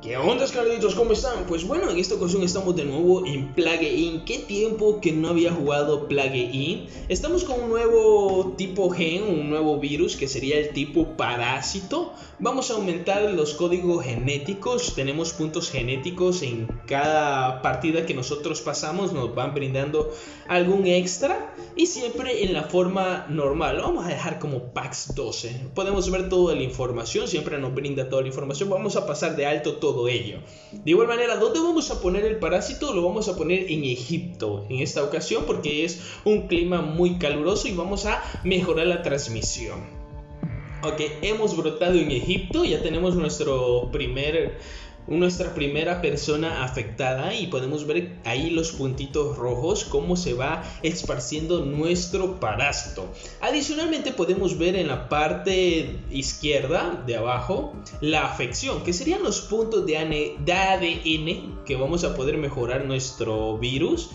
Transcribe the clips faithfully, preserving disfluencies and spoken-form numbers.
¿Qué onda, Carlitos? ¿Cómo están? Pues bueno, en esta ocasión estamos de nuevo en Plague Inc. ¿Qué tiempo que no había jugado Plague Inc? Estamos con un nuevo tipo gen, un nuevo virus que sería el tipo parásito. Vamos a aumentar los códigos genéticos. Tenemos puntos genéticos en cada partida que nosotros pasamos. Nos van brindando algún extra. Y siempre en la forma normal. Lo vamos a dejar como Pax doce. Podemos ver toda la información. Siempre nos brinda toda la información. Vamos a pasar de alto todo ello. De igual manera, ¿dónde vamos a poner el parásito? Lo vamos a poner en Egipto en esta ocasión porque es un clima muy caluroso y vamos a mejorar la transmisión. Ok, hemos brotado en Egipto, ya tenemos nuestro primer, nuestra primera persona afectada y podemos ver ahí los puntitos rojos, cómo se va esparciendo nuestro parásito. Adicionalmente podemos ver en la parte izquierda de abajo la afección, que serían los puntos de A D N que vamos a poder mejorar nuestro virus.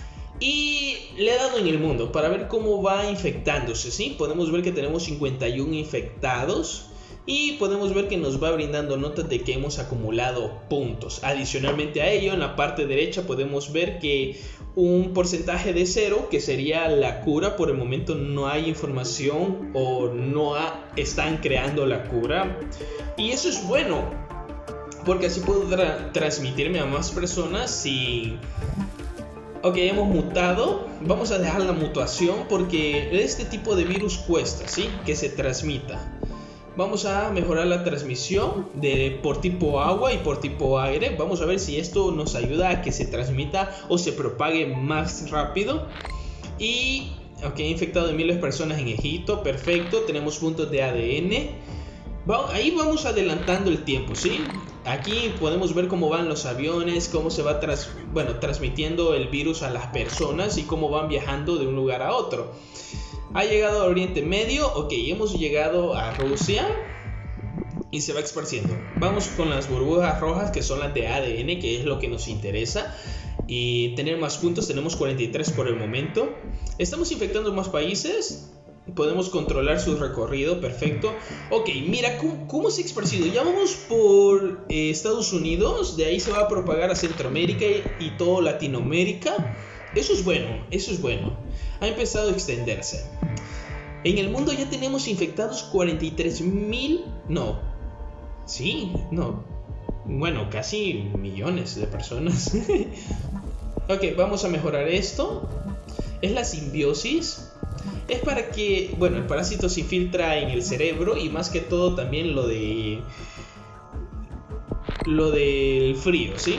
Y le he dado en el mundo para ver cómo va infectándose, ¿sí? Podemos ver que tenemos cincuenta y uno infectados. Y podemos ver que nos va brindando notas de que hemos acumulado puntos. Adicionalmente a ello, en la parte derecha podemos ver que un porcentaje de cero, que sería la cura. Por el momento no hay información o no ha, están creando la cura. Y eso es bueno, porque así puedo tra transmitirme a más personas si... Ok, hemos mutado. Vamos a dejar la mutación porque este tipo de virus cuesta, ¿sí? Que se transmita. Vamos a mejorar la transmisión de, por tipo agua y por tipo aire. Vamos a ver si esto nos ayuda a que se transmita o se propague más rápido. Y, ok, infectado de miles de personas en Egipto. Perfecto, tenemos puntos de A D N. Va, ahí vamos adelantando el tiempo, ¿sí? Aquí podemos ver cómo van los aviones, cómo se va tras, bueno, transmitiendo el virus a las personas y cómo van viajando de un lugar a otro. Ha llegado a Oriente Medio, ok, hemos llegado a Rusia y se va esparciendo. Vamos con las burbujas rojas que son las de A D N, que es lo que nos interesa. Y tener más puntos, tenemos cuarenta y tres por el momento. Estamos infectando más países. Podemos controlar su recorrido, perfecto. Ok, mira cómo, cómo se ha esparcido. Ya vamos por eh, Estados Unidos. De ahí se va a propagar a Centroamérica y, y todo Latinoamérica. Eso es bueno, eso es bueno. Ha empezado a extenderse. En el mundo ya tenemos infectados cuarenta y tres mil. No. Sí, no. Bueno, casi millones de personas. Ok, vamos a mejorar esto. Es la simbiosis. Es para que, bueno, el parásito se infiltra en el cerebro y más que todo también lo de... Lo del frío, ¿sí?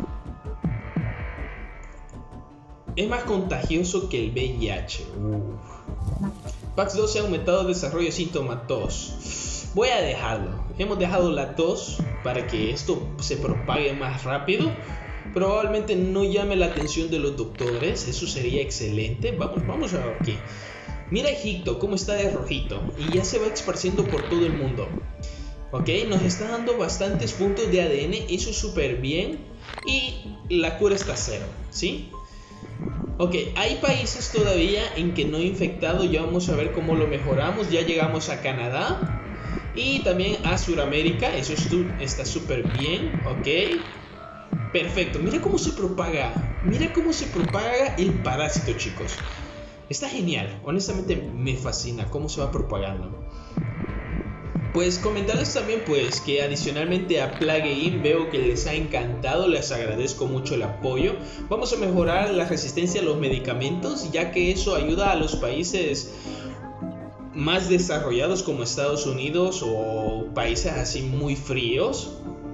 Es más contagioso que el V I H. Uf. Pax doce ha aumentado el desarrollo de síntomas tos. Voy a dejarlo. Hemos dejado la tos para que esto se propague más rápido. Probablemente no llame la atención de los doctores. Eso sería excelente. Vamos, vamos a ver aquí. Mira Egipto, cómo está de rojito. Y ya se va esparciendo por todo el mundo. Ok, nos está dando bastantes puntos de A D N. Eso es súper bien. Y la cura está cero, ¿sí? Ok, hay países todavía en que no he infectado. Ya vamos a ver cómo lo mejoramos. Ya llegamos a Canadá y también a Sudamérica. Eso está súper bien. Ok, perfecto. Mira cómo se propaga. Mira cómo se propaga el parásito, chicos. Está genial. Honestamente me fascina cómo se va propagando. Pues comentarles también pues que adicionalmente a Plague Inc veo que les ha encantado, les agradezco mucho el apoyo. Vamos a mejorar la resistencia a los medicamentos, ya que eso ayuda a los países más desarrollados como Estados Unidos o países así muy fríos.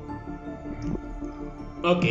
Ok.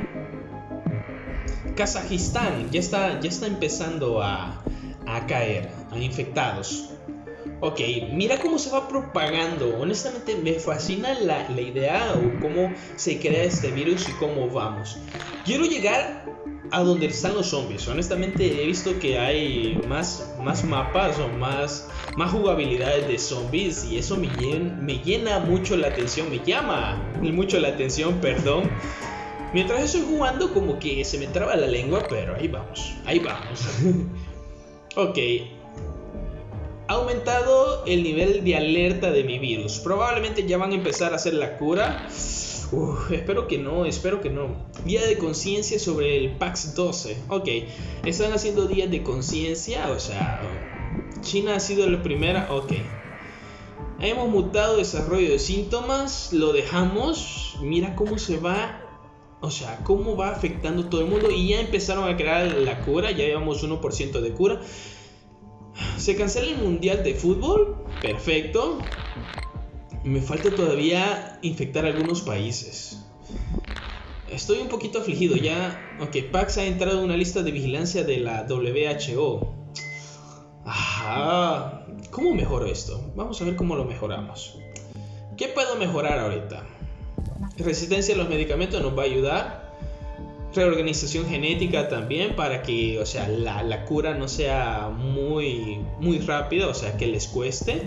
Kazajistán ya está, ya está empezando a, a caer, a infectados. Ok, mira cómo se va propagando. Honestamente me fascina la, la idea o cómo se crea este virus y cómo vamos. Quiero llegar a donde están los zombies. Honestamente he visto que hay más, más mapas o más, más jugabilidades de zombies y eso me llena, me llena mucho la atención, me llama mucho la atención, perdón. Mientras estoy jugando como que se me traba la lengua, pero ahí vamos, ahí vamos. Ok. Ha aumentado el nivel de alerta de mi virus. Probablemente ya van a empezar a hacer la cura. Uf, espero que no, espero que no. Día de conciencia sobre el PAX doce. Ok, están haciendo días de conciencia. O sea, China ha sido la primera. Ok. Hemos mutado desarrollo de síntomas. Lo dejamos. Mira cómo se va. O sea, cómo va afectando todo el mundo. Y ya empezaron a crear la cura. Ya llevamos uno por ciento de cura. Se cancela el mundial de fútbol. Perfecto. Me falta todavía infectar algunos países. Estoy un poquito afligido ya. Ok, PAX ha entrado en una lista de vigilancia de la W H O. Ajá. ¿Cómo mejoro esto? Vamos a ver cómo lo mejoramos. ¿Qué puedo mejorar ahorita? Resistencia a los medicamentos nos va a ayudar. Reorganización genética también, para que, o sea, la, la cura no sea muy, muy rápida, o sea, que les cueste.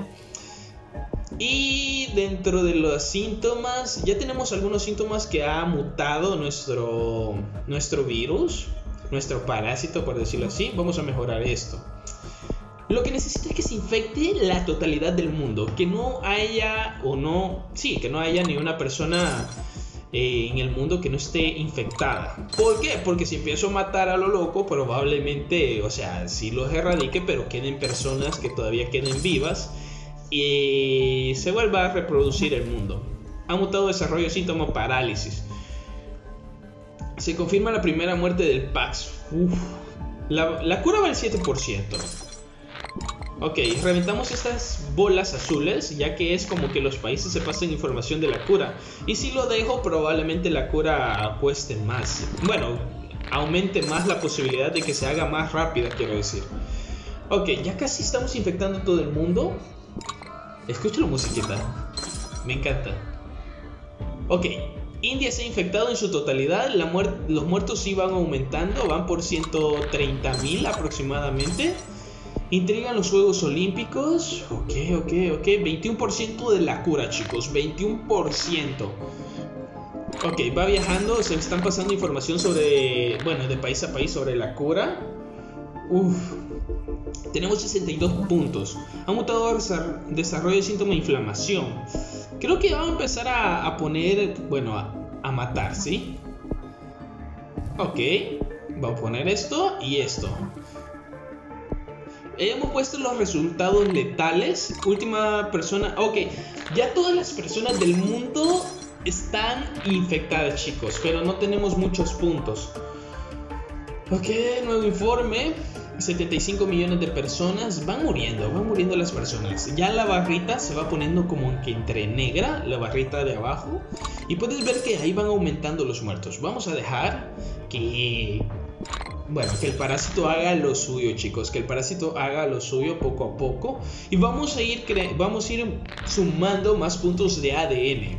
Y dentro de los síntomas, ya tenemos algunos síntomas que ha mutado nuestro, nuestro virus, nuestro parásito, por decirlo así. Vamos a mejorar esto. Lo que necesito es que se infecte la totalidad del mundo, que no haya o no, sí, que no haya ni una persona eh, en el mundo que no esté infectada. ¿Por qué? Porque si empiezo a matar a lo loco, probablemente, o sea, sí los erradique, pero queden personas que todavía queden vivas y se vuelva a reproducir el mundo. Ha mutado desarrollo de síntomas parálisis. Se confirma la primera muerte del PAX. Uf. La, la cura va al siete por ciento. Ok, reventamos estas bolas azules, ya que es como que los países se pasen información de la cura. Y si lo dejo, probablemente la cura cueste más. Bueno, aumente más la posibilidad de que se haga más rápida, quiero decir. Ok, ya casi estamos infectando todo el mundo. Escucho la musiquita. Me encanta. Ok, India se ha infectado en su totalidad. La muer- los muertos sí van aumentando, van por ciento treinta mil aproximadamente. Intrigan los Juegos Olímpicos. Ok, ok, ok. veintiuno por ciento de la cura, chicos. veintiuno por ciento. Ok, va viajando. Se están pasando información sobre... Bueno, de país a país sobre la cura. Uf. Tenemos sesenta y dos puntos. Ha mutado desarrollo de síntoma de inflamación. Creo que va a empezar a, a poner... Bueno, a, a matar, ¿sí? Ok. Va a poner esto y esto. Hemos puesto los resultados letales. Última persona. Ok, ya todas las personas del mundo están infectadas, chicos, pero no tenemos muchos puntos. Ok, nuevo informe. setenta y cinco millones de personas van muriendo, van muriendo las personas. Ya la barrita se va poniendo como que entre negra, la barrita de abajo. Y puedes ver que ahí van aumentando los muertos. Vamos a dejar que... Bueno, que el parásito haga lo suyo, chicos. Que el parásito haga lo suyo poco a poco. Y vamos a ir, cre- vamos a ir sumando más puntos de A D N.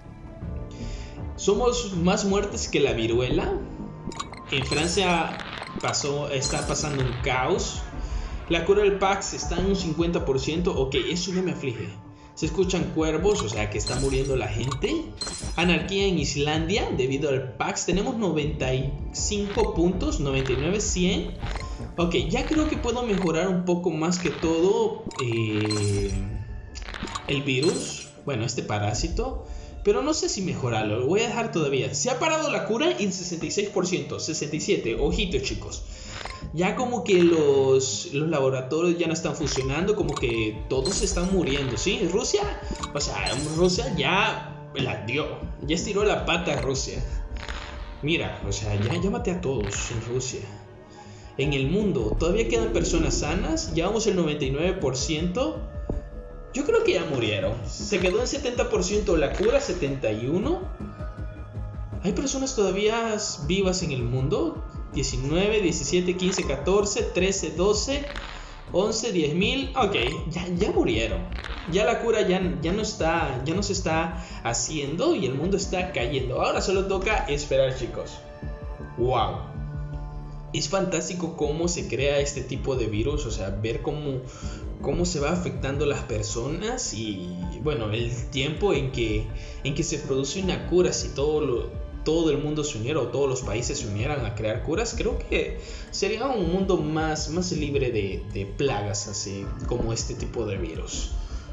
Somos más muertes que la viruela. En Francia pasó, está pasando un caos. La cura del PAX está en un cincuenta por ciento. Ok, eso ya me aflige. Se escuchan cuervos, o sea que está muriendo la gente. Anarquía en Islandia debido al PAX. Tenemos noventa y cinco puntos, noventa y nueve, cien. Ok, ya creo que puedo mejorar un poco más que todo eh, el virus. Bueno, este parásito. Pero no sé si mejorarlo, lo voy a dejar todavía. Se ha parado la cura en sesenta y seis por ciento, sesenta y siete por ciento, ojito, chicos. Ya como que los, los laboratorios ya no están funcionando, como que todos están muriendo, ¿sí? Rusia, o sea, Rusia ya la dio, ya estiró la pata a Rusia. Mira, o sea, ya, ya maté a todos en Rusia. En el mundo, todavía quedan personas sanas, ya vamos al noventa y nueve por ciento. Yo creo que ya murieron. Se quedó en setenta por ciento la cura, setenta y uno por ciento. ¿Hay personas todavía vivas en el mundo? diecinueve, diecisiete, quince, catorce, trece, doce, once, diez mil. Ok, ya, ya murieron. Ya la cura ya, ya, no está, ya no se está haciendo y el mundo está cayendo. Ahora solo toca esperar, chicos. Wow. Es fantástico cómo se crea este tipo de virus. O sea, ver cómo, cómo se va afectando las personas. Y bueno, el tiempo en que, en que se produce una cura. Si todo lo... todo el mundo se uniera o todos los países se unieran a crear curas, creo que sería un mundo más, más libre de, de plagas así como este tipo de virus.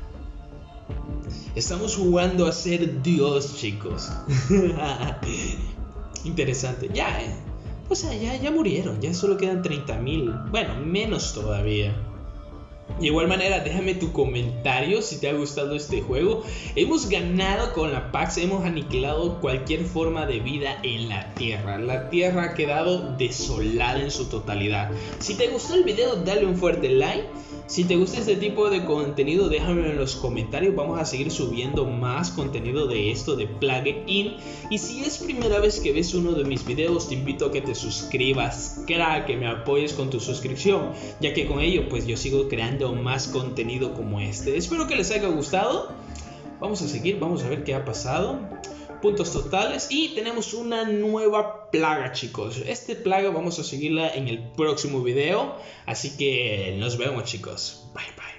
Estamos jugando a ser Dios, chicos. Interesante. Ya, eh. O sea, ya, ya murieron. Ya solo quedan treinta mil. Bueno, menos todavía. De igual manera, déjame tu comentario si te ha gustado este juego. Hemos ganado con la Pax, hemos aniquilado cualquier forma de vida en la Tierra. La Tierra ha quedado desolada en su totalidad. Si te gustó el video, dale un fuerte like. Si te gusta este tipo de contenido, déjamelo en los comentarios. Vamos a seguir subiendo más contenido de esto de Plague Inc. Y si es primera vez que ves uno de mis videos, te invito a que te suscribas, crack, que me apoyes con tu suscripción, ya que con ello pues yo sigo creando más contenido como este. Espero que les haya gustado. Vamos a seguir, vamos a ver qué ha pasado. Puntos totales y tenemos una nueva plaga, chicos. Esta plaga vamos a seguirla en el próximo video, así que nos vemos, chicos. Bye bye.